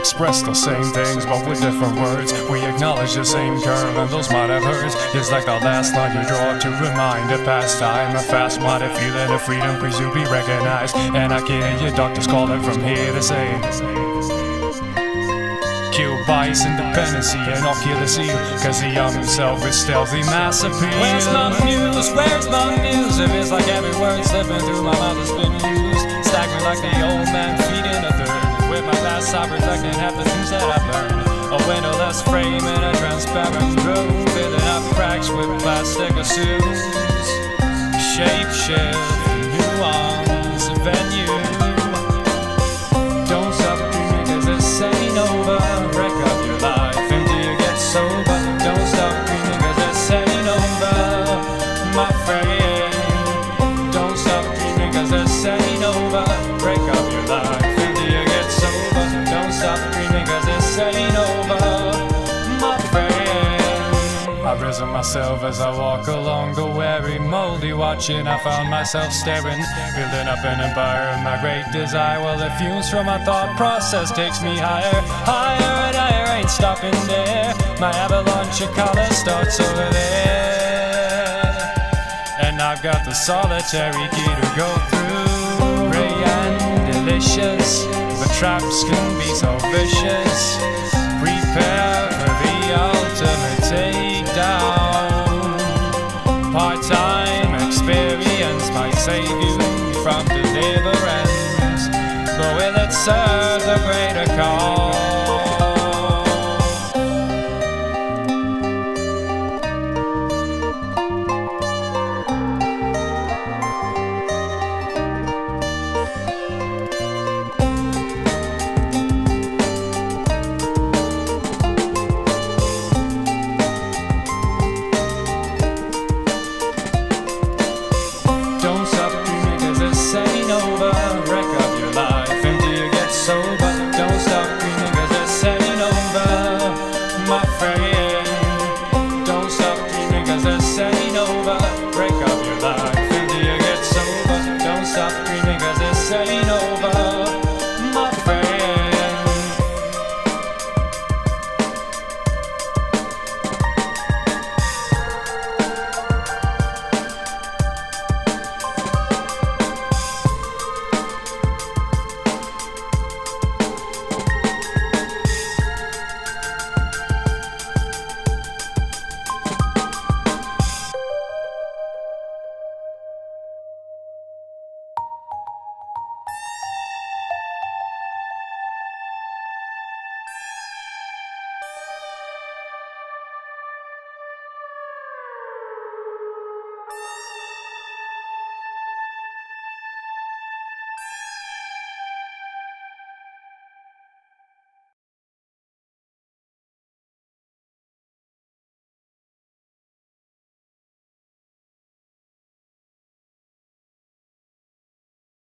express the same things, but with different words. We acknowledge the same curve, and those might have hurts. It's like the last line you draw to remind a past time. A fast-minded feeling of freedom, please you be recognized. And I can hear your doctors calling from here to say, kill bias, independency, and I'll kill the seal, cause the young himself is stealthy mass appeal. Where's my muse? Where's my muse? It feels like every word slipping through my mouth has been used. Staggering like the old man feeding a third. With my past I reflecting half the things that I've learned. A windowless frame in a transparent room, filling up cracks with plastic assumes. Shape shift, nuance, venue. Don't stop dreaming cause this ain't over. Wreck up your life until you get sober. Don't stop dreaming cause this ain't over, my friend. Don't stop dreaming cause this ain't over. Break up your life until you get sober. Don't stop dreaming cause this ain't over, my friend. I've risen myself as I walk along the weary, moldy watching. I found myself staring, building up an empire of my great desire. Well, the fumes from my thought process takes me higher, higher and higher. Ain't stopping there. My avalanche of color starts over there, and I've got the solitary key to go through. Ray and delicious, but traps can be so vicious. Prepare for the ultimate takedown. Part-time experience might save you from deliverance, but will it serve the greater cause? Don't stop